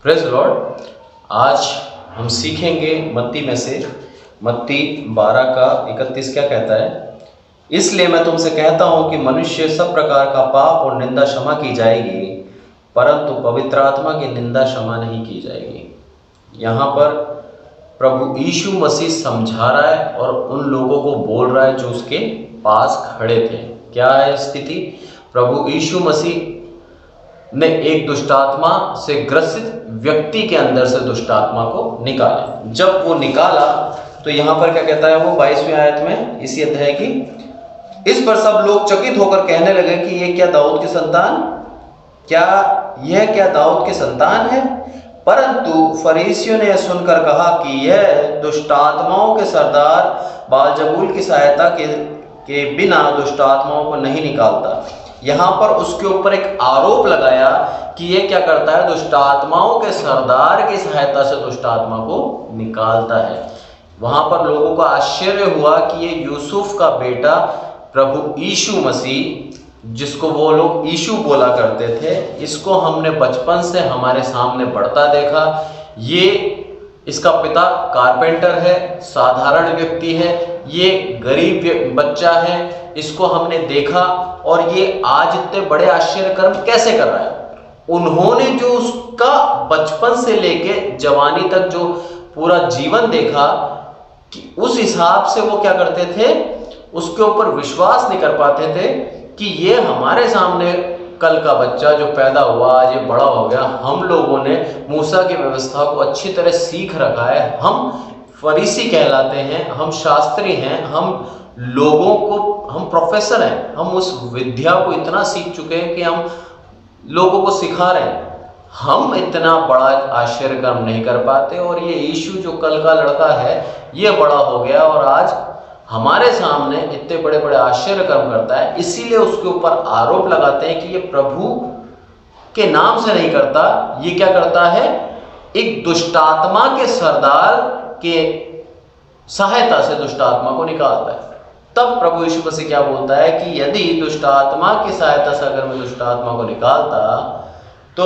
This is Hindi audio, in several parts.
Praise Lord. आज हम सीखेंगे मत्ती में से मत्ती 12 का 31 क्या कहता है। इसलिए मैं तुमसे कहता हूँ कि मनुष्य सब प्रकार का पाप और निंदा क्षमा की जाएगी, परंतु पवित्र आत्मा की निंदा क्षमा नहीं की जाएगी। यहाँ पर प्रभु यीशु मसीह समझा रहा है और उन लोगों को बोल रहा है जो उसके पास खड़े थे। क्या है स्थिति? प्रभु यीशु मसीह ने एक दुष्टात्मा से ग्रसित व्यक्ति के अंदर से दुष्टात्मा को निकाला। जब वो निकाला तो यहाँ पर क्या कहता है वो 22वीं आयत में इसी अध्याय की, इस पर सब लोग चकित होकर कहने लगे कि यह क्या दाऊद की संतान है। परंतु फरीसियों ने यह सुनकर कहा कि यह दुष्टात्माओं के सरदार बालजबूल की सहायता के बिना दुष्टात्माओं को नहीं निकालता। यहाँ पर उसके ऊपर एक आरोप लगाया कि ये क्या करता है, दुष्टात्माओं के सरदार की सहायता से दुष्टात्मा को निकालता है। वहां पर लोगों को आश्चर्य हुआ कि ये यूसुफ का बेटा प्रभु यीशु मसीह, जिसको वो लोग यीशु बोला करते थे, इसको हमने बचपन से हमारे सामने बढ़ता देखा। ये इसका पिता कारपेंटर है, साधारण व्यक्ति है, ये गरीब बच्चा है, इसको हमने देखा और ये आज इतने बड़े आश्चर्य कर्म कैसे कर रहा है। उन्होंने जो उसका बचपन से लेके जवानी तक जो पूरा जीवन देखा कि उस हिसाब से वो क्या करते थे, उसके ऊपर विश्वास नहीं कर पाते थे कि ये हमारे सामने कल का बच्चा जो पैदा हुआ आज ये बड़ा हो गया। हम लोगों ने मूसा की व्यवस्था को अच्छी तरह सीख रखा है, हम फरीसी कहलाते हैं, हम शास्त्री हैं, हम लोगों को, हम प्रोफेसर हैं, हम उस विद्या को इतना सीख चुके हैं कि हम लोगों को सिखा रहे हैं। हम इतना बड़ा आश्चर्य कर्म नहीं कर पाते और ये यीशु जो कल का लड़का है ये बड़ा हो गया और आज हमारे सामने इतने बड़े बड़े आश्चर्य कर्म करता है। इसीलिए उसके ऊपर आरोप लगाते हैं कि ये प्रभु के नाम से नहीं करता, ये क्या करता है, एक दुष्टात्मा के सरदार के सहायता से दुष्टात्मा को निकालता है। तब प्रभु यीशु मसीह क्या बोलता है कि यदि दुष्टात्मा की सहायता से अगर मैं दुष्टात्मा को निकालता, तो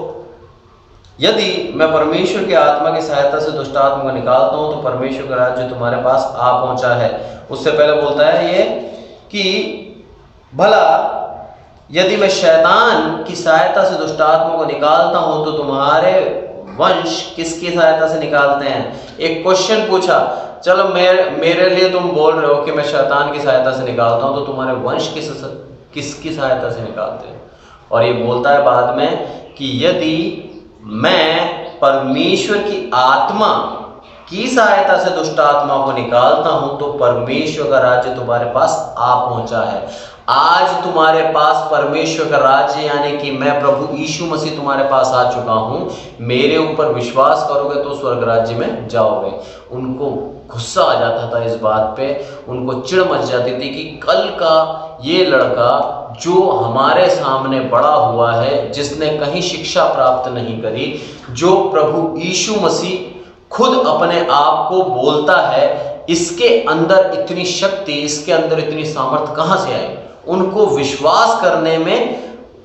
यदि मैं परमेश्वर की आत्मा की सहायता से दुष्टात्मा को निकालता हूं तो परमेश्वर का राज्य तुम्हारे पास आ पहुंचा है। उससे पहले बोलता है ये कि भला यदि मैं शैतान की सहायता से दुष्टात्मा को निकालता हूं तो तुम्हारे वंश किसकी सहायता से निकालते हैं। एक क्वेश्चन पूछा, चलो मेरे लिए तुम बोल रहे हो कि मैं शैतान की सहायता से निकालता हूं, तो तुम्हारे वंश किसकी सहायता से निकालते हैं। और ये बोलता है बाद में कि यदि मैं परमेश्वर की आत्मा की सहायता से दुष्ट आत्मा को निकालता हूं तो परमेश्वर का राज्य तुम्हारे पास आ पहुंचा है। आज तुम्हारे पास परमेश्वर का राज्य यानी कि मैं प्रभु यीशु मसीह तुम्हारे पास आ चुका हूं, मेरे ऊपर विश्वास करोगे तो स्वर्ग राज्य में जाओगे। उनको गुस्सा आ जाता था इस बात पे, उनको चिढ़ मच जाती थी कि कल का ये लड़का जो हमारे सामने बड़ा हुआ है, जिसने कहीं शिक्षा प्राप्त नहीं करी, जो प्रभु यीशु मसीह खुद अपने आप को बोलता है, इसके अंदर इतनी शक्ति, इसके अंदर इतनी सामर्थ्य कहां से आई। उनको विश्वास करने में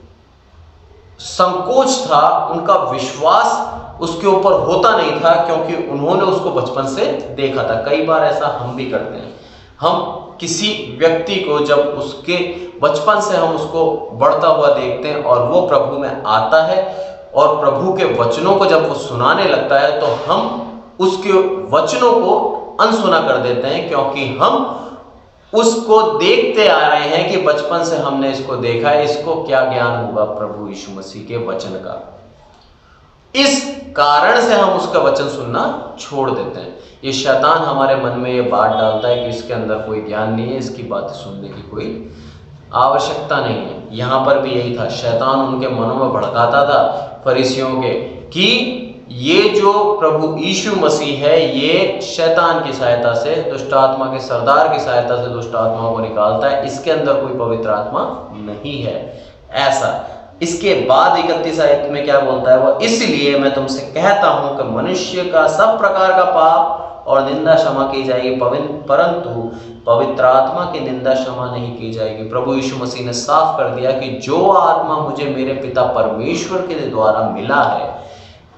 संकोच था, उनका विश्वास उसके ऊपर होता नहीं था क्योंकि उन्होंने उसको बचपन से देखा था। कई बार ऐसा हम भी करते हैं, हम किसी व्यक्ति को जब उसके बचपन से हम उसको बढ़ता हुआ देखते हैं और वो प्रभु में आता है और प्रभु के वचनों को जब वो सुनाने लगता है तो हम उसके वचनों को अनसुना कर देते हैं क्योंकि हम उसको देखते आ रहे हैं कि बचपन से हमने इसको देखा है, इसको क्या ज्ञान होगा प्रभु यीशु मसीह के वचन का। इस कारण से हम उसका वचन सुनना छोड़ देते हैं। ये शैतान हमारे मन में ये बात डालता है कि इसके अंदर कोई ज्ञान नहीं है, इसकी बातें सुनने की कोई आवश्यकता नहीं है। यहाँ पर भी यही था, शैतान उनके मनों में भड़काता था फरीसियों के कि ये जो प्रभु यीशु मसीह है ये शैतान की सहायता से, दुष्ट आत्मा के सरदार की सहायता से दुष्ट आत्माओं को निकालता है, इसके अंदर कोई पवित्र आत्मा नहीं है ऐसा। इसके बाद 31 आयत में क्या बोलता है वो, इसलिए मैं तुमसे कहता हूं कि मनुष्य का सब प्रकार का पाप और निंदा क्षमा की जाएगी, परंतु पवित्र आत्मा की निंदा क्षमा नहीं की जाएगी। प्रभु यीशु मसीह ने साफ कर दिया कि जो आत्मा मुझे मेरे पिता परमेश्वर के द्वारा मिला है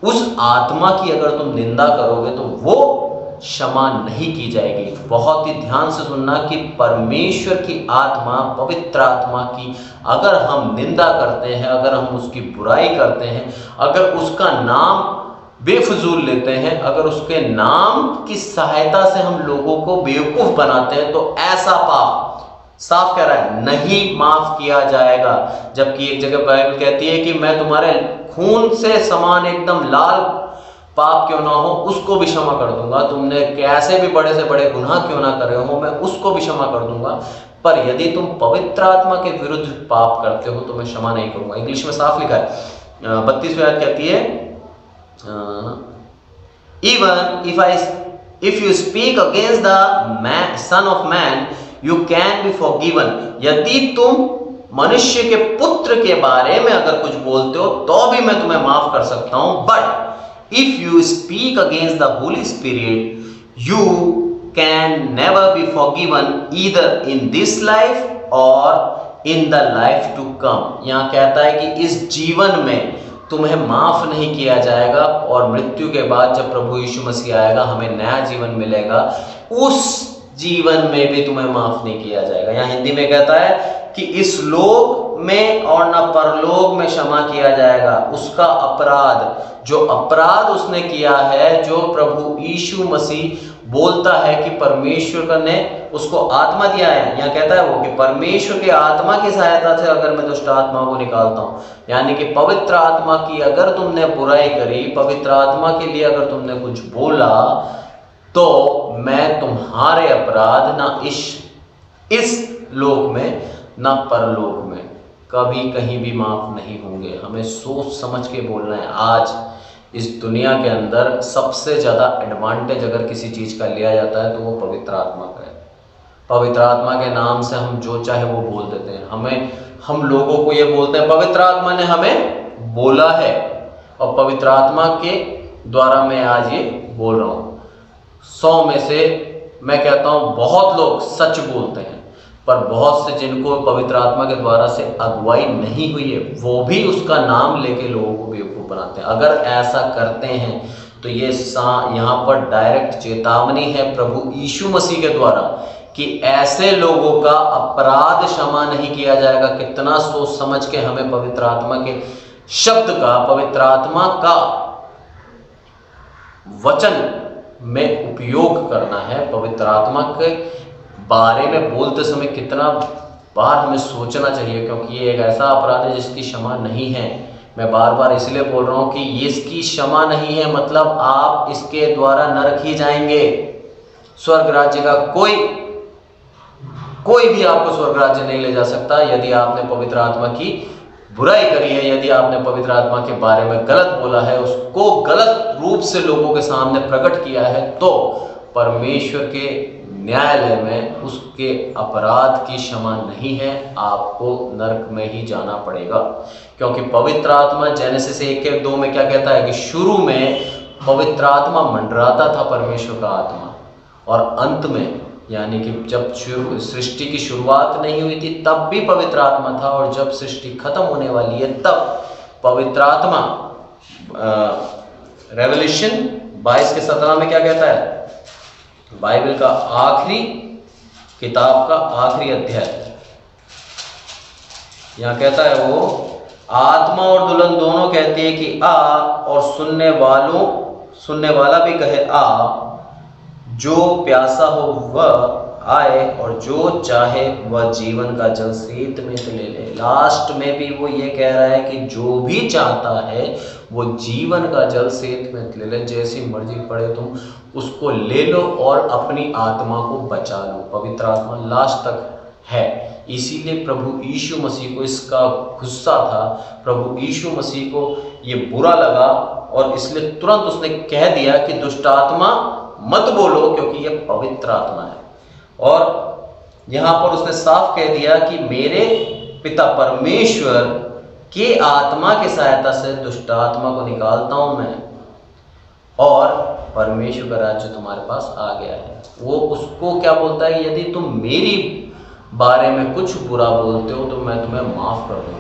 उस आत्मा की अगर तुम निंदा करोगे तो वो क्षमा नहीं की जाएगी। बहुत ही ध्यान से सुनना कि परमेश्वर की आत्मा, पवित्र आत्मा की अगर हम निंदा करते हैं, अगर हम उसकी बुराई करते हैं, अगर उसका नाम बेफजूल लेते हैं, अगर उसके नाम की सहायता से हम लोगों को बेवकूफ बनाते हैं, तो ऐसा पाप साफ कह रहा है नहीं माफ किया जाएगा। जबकि एक जगह बाइबल कहती है कि मैं तुम्हारे खून से समान एकदम लाल पाप क्यों ना हो उसको भी क्षमा कर दूंगा, तुमने कैसे भी बड़े से बड़े गुनाह क्यों ना करे हो मैं उसको भी क्षमा कर दूंगा, पर यदि तुम पवित्र आत्मा के विरुद्ध पाप करते हो तो मैं क्षमा नहीं करूंगा। इंग्लिश में साफ लिखा है, 32वीं आयत कहती है, even if you speak against the son of man you can be forgiven. यदि तुम मनुष्य के पुत्र के बारे में अगर कुछ बोलते हो तो भी मैं तुम्हें माफ कर सकता हूं, but if you speak against the Holy Spirit you can never be forgiven either in this life or in the life to come। यहां कहता है कि इस जीवन में तुम्हें माफ नहीं किया जाएगा और मृत्यु के बाद जब प्रभु यीशु मसीह आएगा हमें नया जीवन मिलेगा, उस जीवन में भी तुम्हें माफ नहीं किया जाएगा। यहां हिंदी में कहता है कि इस लोक में और न परलोक में क्षमा किया जाएगा उसका अपराध, जो अपराध उसने किया है, जो प्रभु यीशु मसीह बोलता है कि परमेश्वर ने उसको आत्मा दिया है। यहाँ कहता है वो कि परमेश्वर के आत्मा की सहायता से अगर मैं दुष्ट आत्मा को निकालता हूं, यानी कि पवित्र आत्मा की अगर तुमने बुराई करी, पवित्र आत्मा के लिए अगर तुमने कुछ बोला, तो मैं तुम्हारे अपराध ना इस लोक में ना परलोक में कभी कहीं भी माफ नहीं होंगे। हमें सोच समझ के बोलना है। आज इस दुनिया के अंदर सबसे ज्यादा एडवांटेज अगर किसी चीज का लिया जाता है तो वो पवित्र आत्मा का है। पवित्र आत्मा के नाम से हम जो चाहे वो बोल देते हैं। हम लोगों को ये बोलते हैं पवित्र आत्मा ने हमें बोला है, और पवित्र आत्मा के द्वारा मैं आज ये बोल रहा हूं। 100 में से मैं कहता हूं बहुत लोग सच बोलते हैं, पर बहुत से जिनको पवित्र आत्मा के द्वारा से अगुवाई नहीं हुई है वो भी उसका नाम लेके लोगों को बेवकूफ बनाते हैं। अगर ऐसा करते हैं तो ये यहाँ पर डायरेक्ट चेतावनी है प्रभु यीशु मसीह के द्वारा कि ऐसे लोगों का अपराध क्षमा नहीं किया जाएगा। कितना सोच समझ के हमें पवित्र आत्मा के शब्द का, पवित्र आत्मा का वचन में उपयोग करना है। पवित्र आत्मा के बारे में बोलते समय कितना बार हमें सोचना चाहिए, क्योंकि ये एक ऐसा अपराध है जिसकी क्षमा नहीं है। मैं बार बार इसलिए बोल रहा हूं कि ये इसकी क्षमा नहीं है, मतलब आप इसके द्वारा नरक ही जाएंगे। स्वर्ग राज्य का कोई भी आपको स्वर्ग राज्य नहीं ले जा सकता यदि आपने पवित्र आत्मा की बुराई करी है, यदि आपने पवित्र आत्मा के बारे में गलत बोला है, उसको गलत रूप से लोगों के सामने प्रकट किया है, तो परमेश्वर के न्यायालय में उसके अपराध की क्षमा नहीं है, आपको नरक में ही जाना पड़ेगा। क्योंकि पवित्र आत्मा जेनेसिस 1:2 में क्या कहता है कि शुरू में पवित्र आत्मा मंडराता था परमेश्वर का आत्मा, और अंत में यानी कि जब सृष्टि की शुरुआत नहीं हुई थी तब भी पवित्र आत्मा था, और जब सृष्टि खत्म होने वाली है तब पवित्र आत्मा। रेवल्यूशन 22:17 में क्या कहता है? बाइबल का आखिरी किताब का आखिरी अध्याय, यहां कहता है वो आत्मा और दुल्हन दोनों कहती है कि आ, और सुनने वाला भी कहे आ। जो प्यासा हो वह आए और जो चाहे वह जीवन का जल सेत में से ले ले। लास्ट में भी वो ये कह रहा है कि जो भी चाहता है वो जीवन का जल सेत में ले ले, जैसी मर्जी पड़े तुम उसको ले लो और अपनी आत्मा को बचा लो। पवित्र आत्मा लास्ट तक है, इसीलिए प्रभु यीशु मसीह को इसका गुस्सा था, प्रभु यीशु मसीह को ये बुरा लगा, और इसलिए तुरंत उसने कह दिया कि दुष्ट आत्मा मत बोलो, क्योंकि ये पवित्र आत्मा है। और यहां पर उसने साफ कह दिया कि मेरे पिता परमेश्वर के आत्मा की सहायता से दुष्ट आत्मा को निकालता हूं मैं, और परमेश्वर का राज्य तुम्हारे पास आ गया है। वो उसको क्या बोलता है, यदि तुम मेरी बारे में कुछ बुरा बोलते हो तो मैं तुम्हें माफ कर दूंगा।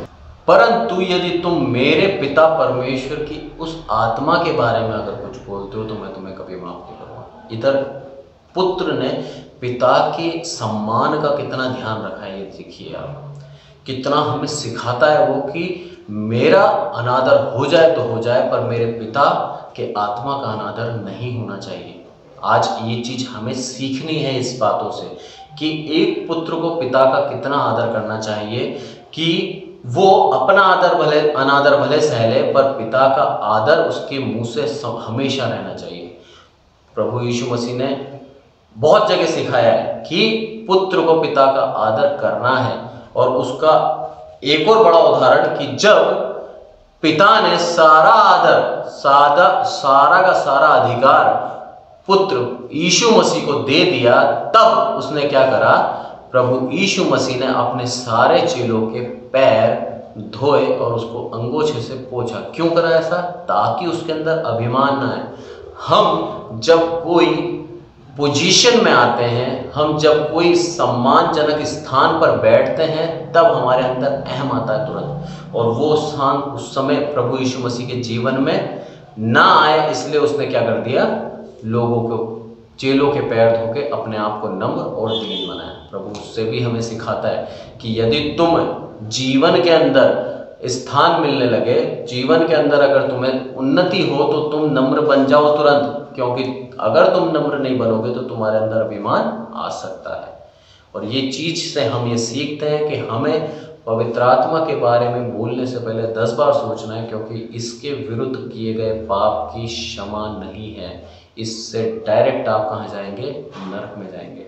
परंतु यदि तुम मेरे पिता परमेश्वर की उस आत्मा के बारे में अगर कुछ बोलते हो तो मैं तुम्हें कभी माफ नहीं करूँगा। इधर पुत्र ने पिता के सम्मान का कितना ध्यान रखा है, ये देखिए आप, कितना हमें सिखाता है वो कि मेरा अनादर हो जाए तो हो जाए, पर मेरे पिता के आत्मा का अनादर नहीं होना चाहिए। आज ये चीज़ हमें सीखनी है इस बातों से कि एक पुत्र को पिता का कितना आदर करना चाहिए, कि वो अपना अनादर भले सह ले, पर पिता का आदर उसके मुंह से हमेशा रहना चाहिए। प्रभु यीशु मसीह ने बहुत जगह सिखाया है कि पुत्र को पिता का आदर करना है। और उसका एक और बड़ा उदाहरण कि जब पिता ने सारा आदर, सारा का सारा अधिकार पुत्र यीशु मसीह को दे दिया, तब उसने क्या करा, प्रभु यीशु मसीह ने अपने सारे चेलों के पैर धोए और उसको अंगोछे से पोंछा। क्यों करा ऐसा? ताकि उसके अंदर अभिमान ना आए। हम जब कोई पोजीशन में आते हैं, हम जब कोई सम्मानजनक स्थान पर बैठते हैं, तब हमारे अंदर अहम आता है तुरंत, और वो स्थान उस समय प्रभु यीशु मसीह के जीवन में ना आए। इसलिए उसने क्या कर दिया, लोगों को, चेलों के पैर धो के अपने आप को नम्र और दीन बनाया। प्रभु उससे भी हमें सिखाता है कि यदि तुम जीवन के अंदर स्थान मिलने लगे, जीवन के अंदर अगर तुम्हें उन्नति हो, तो तुम नम्र बन जाओ तुरंत, क्योंकि अगर तुम नम्र नहीं बनोगे तो तुम्हारे अंदर अभिमान आ सकता है। और ये चीज़ से हम ये सीखते हैं कि हमें पवित्र आत्मा के बारे में बोलने से पहले 10 बार सोचना है, क्योंकि इसके विरुद्ध किए गए पाप की क्षमा नहीं है। इससे डायरेक्ट आप कहाँ जाएंगे? नरक में जाएंगे।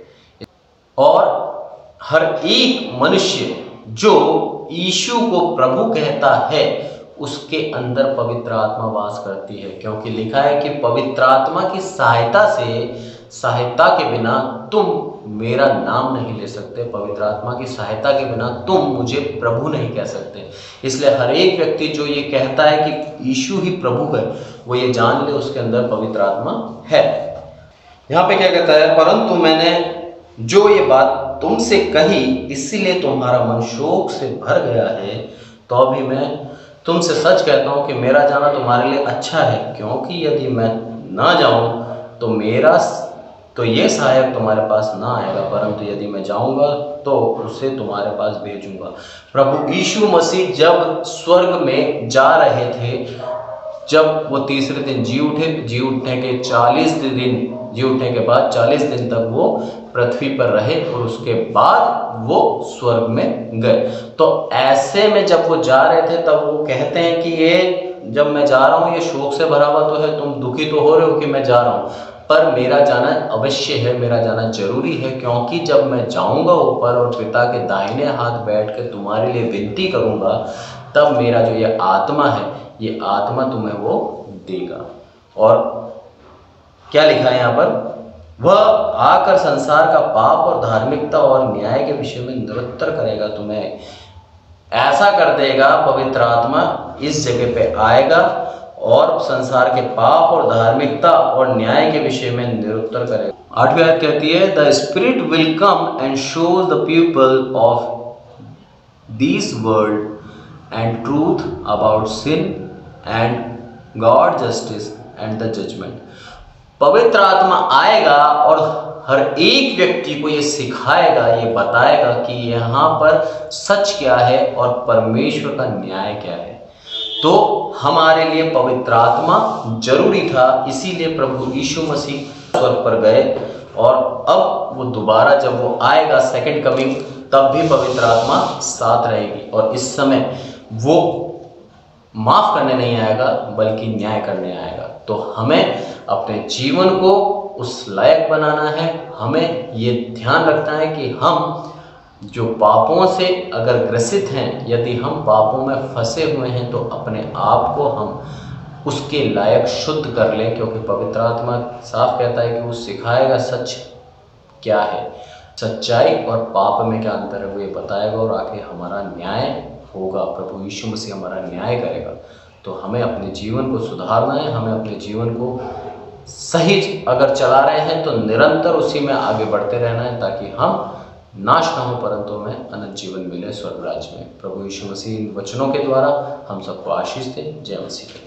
और हर एक मनुष्य जो यीशु को प्रभु कहता है, उसके अंदर पवित्र आत्मा वास करती है, क्योंकि लिखा है कि पवित्र आत्मा की सहायता के बिना तुम मेरा नाम नहीं ले सकते, पवित्र आत्मा की सहायता के बिना तुम मुझे प्रभु नहीं कह सकते। इसलिए हर एक व्यक्ति जो ये कहता है कि यीशु ही प्रभु है, वो ये जान ले उसके अंदर पवित्र आत्मा है। यहाँ पे क्या कहता है, परंतु मैंने जो ये बात तुमसे कही, इसीलिए तुम्हारा मन शोक से भर गया है। तो अभी मैं तुमसे सच कहता हूँ कि मेरा जाना तुम्हारे लिए अच्छा है, क्योंकि यदि मैं ना जाऊँ तो ये सहायक तुम्हारे पास ना आएगा, परंतु यदि मैं जाऊँगा तो उसे तुम्हारे पास भेजूंगा। प्रभु यीशु मसीह जब स्वर्ग में जा रहे थे, जब वो तीसरे दिन जी उठने के बाद 40 दिन तक वो पृथ्वी पर रहे, और उसके बाद वो स्वर्ग में गए। तो ऐसे में जब वो जा रहे थे, तब वो कहते हैं कि ये जब मैं जा रहा हूँ, ये शोक से भरा हुआ तो है, तुम दुखी तो हो रहे हो कि मैं जा रहा हूँ, पर मेरा जाना अवश्य है, मेरा जाना जरूरी है, क्योंकि जब मैं जाऊँगा ऊपर और पिता के दाहिने हाथ बैठ के तुम्हारे लिए विनती करूँगा, तब मेरा जो ये आत्मा है, ये आत्मा तुम्हें वो देगा। और क्या लिखा है यहाँ पर, वह आकर संसार का पाप और धार्मिकता और न्याय के विषय में निरुत्तर करेगा। तुम्हें ऐसा कर देगा, पवित्र आत्मा इस जगह पे आएगा और संसार के पाप और धार्मिकता और न्याय के विषय में निरुत्तर करेगा। 8वीं आयत कहती है, the spirit will come and show the people of this world and truth about sin and God justice and the judgement. पवित्र आत्मा आएगा और हर एक व्यक्ति को ये सिखाएगा, ये बताएगा कि यहाँ पर सच क्या है और परमेश्वर का न्याय क्या है। तो हमारे लिए पवित्र आत्मा जरूरी था, इसीलिए प्रभु यीशु मसीह स्वर्ग पर गए, और अब वो दोबारा जब वो आएगा सेकंड कमिंग, तब भी पवित्र आत्मा साथ रहेगी। और इस समय वो माफ करने नहीं आएगा, बल्कि न्याय करने आएगा। तो हमें अपने जीवन को उस लायक बनाना है। हमें ये ध्यान रखना है कि हम जो पापों से अगर ग्रसित हैं, यदि हम पापों में फंसे हुए हैं, तो अपने आप को हम उसके लायक शुद्ध कर लें, क्योंकि पवित्र आत्मा साफ कहता है कि वो सिखाएगा सच क्या है, सच्चाई और पाप में क्या अंतर है, वो ये बताएगा, और आके हमारा न्याय होगा। प्रभु यीशु मसीह हमारा न्याय करेगा। तो हमें अपने जीवन को सुधारना है, हमें अपने जीवन को सही अगर चला रहे हैं तो निरंतर उसी में आगे बढ़ते रहना है, ताकि हम नाश न हो परंतु हमें अनंत जीवन मिले स्वर्ग राज्य में। प्रभु यीशु मसीह इन वचनों के द्वारा हम सबको आशीष दें। जय मसीह।